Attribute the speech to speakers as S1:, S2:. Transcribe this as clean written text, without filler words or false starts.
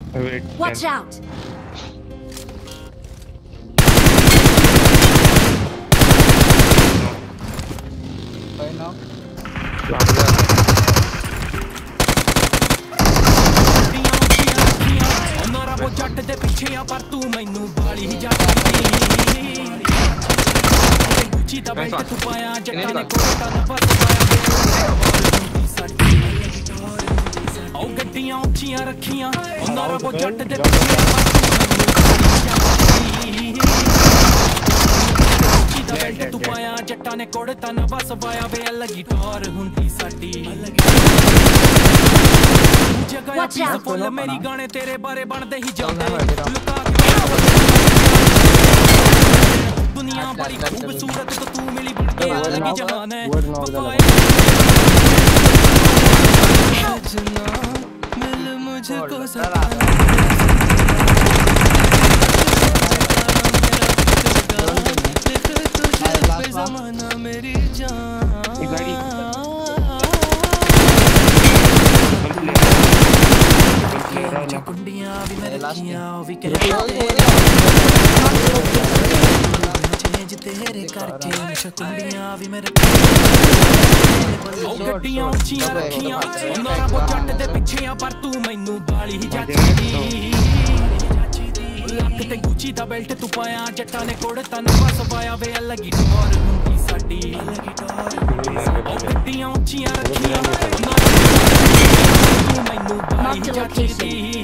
S1: Wait,
S2: Watch out!
S3: Right now.
S4: वो जट दे पिछे आ पर तू मैनू बाली ही जाती गुची दा बेल्ट तू पाया जट्टा ने कोटा ना बस पाया ओ गड्डियां उठियां रखियां ओनारा वो जट दे पिछे आ पर गुची दा बेल्ट तू पाया जट्टा ने कोटा ना बस पाया वे लगी टोर हुंदी साडी
S2: Watch out!
S4: मेरी गाने तेरे बारे बनते ही जाते दुनिया बड़ी खूबसूरत तो तू मिली बन के अलग ही जहान है मिल मुझको ज़माना मेरी जान कुंडियां भी मेरे कियां भी कहते चेंज तेरे करके कुंडियां भी मेरे गड्डियां उचियां रखियां नारा वो जट दे पिछे आ पर तू मैनू बाली ही जाची लक ते गुची दा बेल्ट तू पाया जट्टा ने कोड़ता ना बस पाया वे लगी टोर हुंदी साडी लगी टोर गड्डियां उचियां रखियां तू मैनू बाली ही जाची